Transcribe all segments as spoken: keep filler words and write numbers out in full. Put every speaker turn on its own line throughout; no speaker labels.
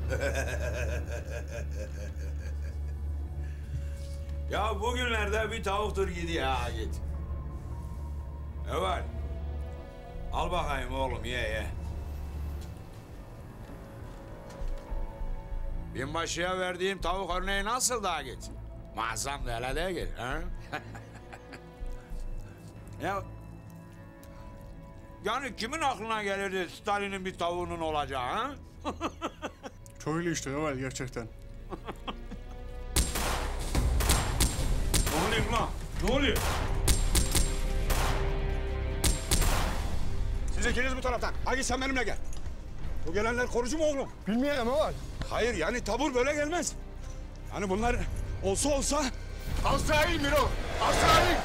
Ya bugünlerde bir tavuktur gidiyor ha git. Evet. Al bakayım oğlum ye ye. Binbaşıya verdiğim tavuk örneği nasıl daha git? Muazzam da hele değil ha? Ya yani kimin aklına gelirdi Stalin'in bir tavuğunun olacağı ha?
Köylü işte evet gerçekten.
Ne oluyor lan? Ne oluyor?
Siz ikiniz bu taraftan. Hadi sen benimle gel. Bu gelenler korucu mu oğlum?
Bilmiyorum ama.
Hayır yani tabur böyle gelmez. Yani bunlar olsa olsa...
Azrail Miro! Azrail!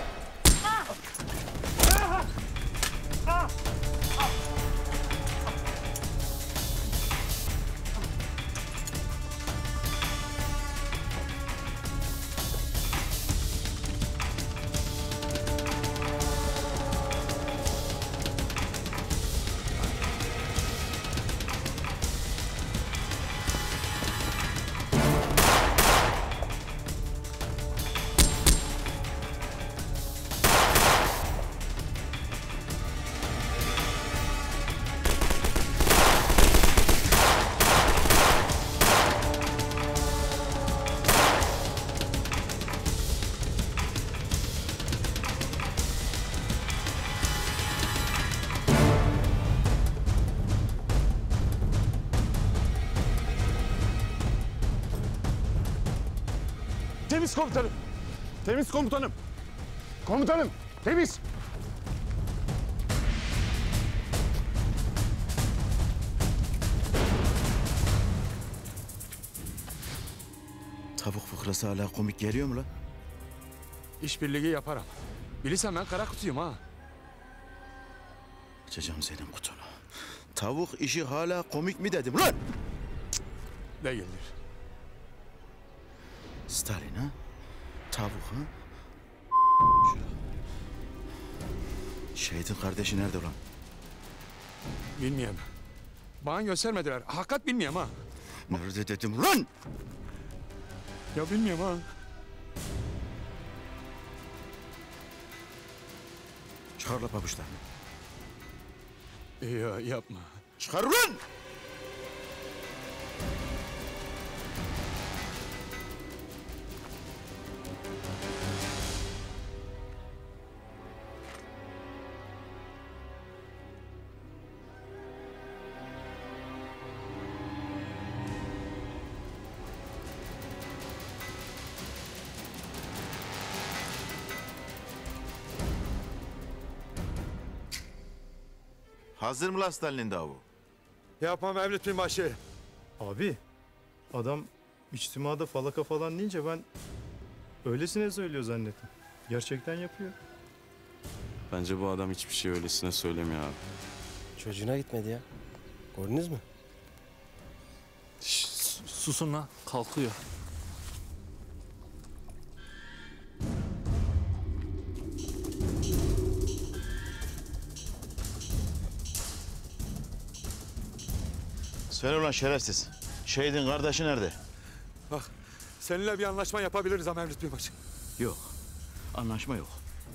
Temiz komutanım. Temiz komutanım. Komutanım temiz.
Tavuk fıkrası hala komik geliyor mu lan?
İşbirliği yaparım. Bilirsen ben kara kutuyum ha.
Açacağım senin kutunu. Tavuk işi hala komik mi dedim lan?
Değildir.
Stalin ha? Tavuk ha? Şurada. Şehidin kardeşi nerede ulan?
Bilmiyorum. Bana göstermediler. Hakikat bilmiyorum ha.
Nerede dedim lan?
Ya bilmiyorum ha.
Çıkar la pabuçlarını.
Ya yapma.
Çıkar ulan!
Hazır mı lan Stalin'in davu?
Yapma Mevlüt Binbaşı.
Abi, adam içtimada falaka falan deyince ben öylesine söylüyor zannettim. Gerçekten yapıyor.
Bence bu adam hiçbir şey öylesine söylemiyor abi.
Çocuğuna gitmedi ya. Gördünüz mü?
Şş, susun lan, kalkıyor.
Söyle ulan şerefsiz. Şehidin kardeşi nerede?
Bak seninle bir anlaşma yapabiliriz ha Mevlüt Binbaşı.
Yok. Anlaşma yok.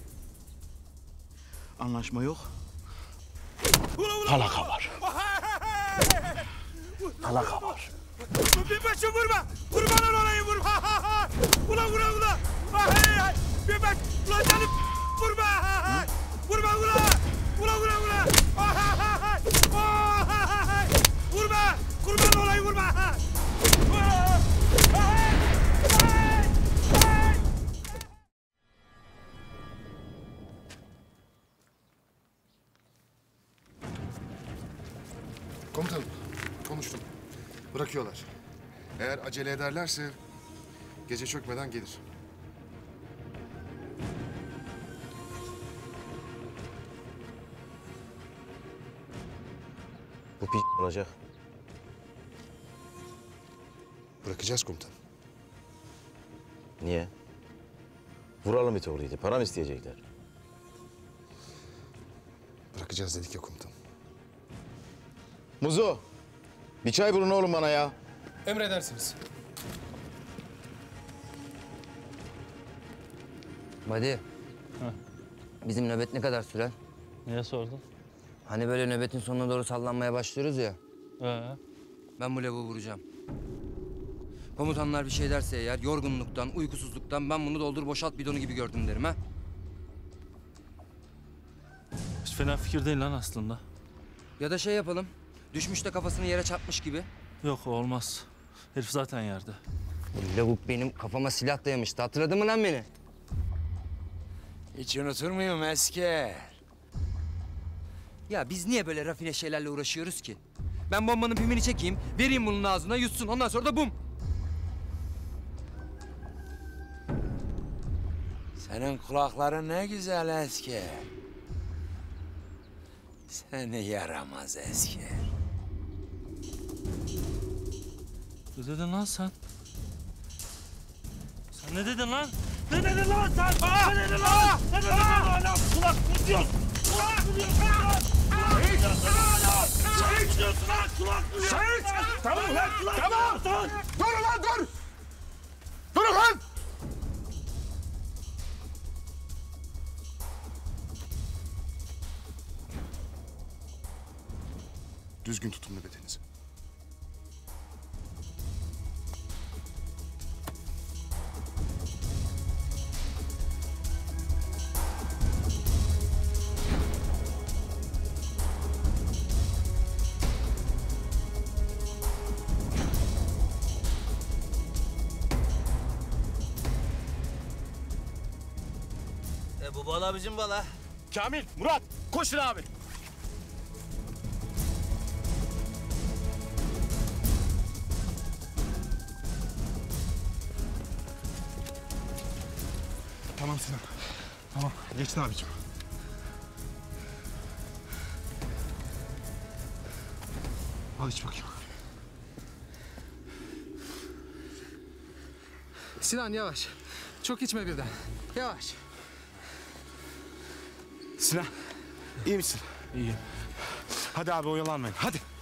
Anlaşma yok. Falaka var. Falaka var.
Binbaşı vurma! Kurbanın olayım vurma! Ulan ulan ulan! Binbaşı! Ulan canım! Vurma! Vurma ulan! Ulan ulan ulan! Vurma! Kurban olayım vurma!
Komutanım, konuştum. Bırakıyorlar. Eğer acele ederlerse gece çökmeden gelir.
Bu p*** olacak.
Bırakacağız komutanım.
Niye? Vuralım it oğluydu. Para mı isteyecekler?
Bırakacağız dedik ya komutanım.
Muzo, bir çay bulun oğlum bana ya.
Emredersiniz.
Badi. Bizim nöbet ne kadar sürer?
Niye sordun?
Hani böyle nöbetin sonuna doğru sallanmaya başlıyoruz ya.
Ee?
Ben bu lavuğu vuracağım. Komutanlar bir şey derse eğer yorgunluktan, uykusuzluktan ben bunu doldur boşalt bidonu gibi gördüm derim ha.
Hiç fena fikir değil lan aslında.
Ya da şey yapalım. Düşmüş de kafasını yere çarpmış gibi.
Yok olmaz. Herif zaten yerde.
Bu lavuk benim kafama silah dayamıştı. Hatırladın mı lan beni?
Hiç unutur muyum asker?
Ya biz niye böyle rafine şeylerle uğraşıyoruz ki? Ben bombanın pimini çekeyim, vereyim bunun ağzına yutsun. Ondan sonra da bum.
Senin kulakların ne güzel asker. Seni yaramaz asker.
Ne dedin lan sen? Sen ne dedin lan? Ne dedin lan sen? Aa! Ne dedin lan? Ne dedin lan? Hala kulak mı diyorsun? Kulak mı diyorsun lan? Kulak mı diyorsun hala? Kulak mı diyorsun lan? Kulak mı diyorsun?
Tamam lan,
Kulak
tamam.
mı diyorsun?
Dur lan dur. Durun lan.
Düzgün tutun nöbetinizi.
E bu bala bizim bala.
Kamil, Murat, koşun abi.
Tamam Sinan. Tamam. Geçtin abicim. Al iç bakayım.
Sinan yavaş. Çok içme birden. Yavaş.
Sinan, iyi misin?
İyiyim.
Hadi abi oyalanmayın, hadi.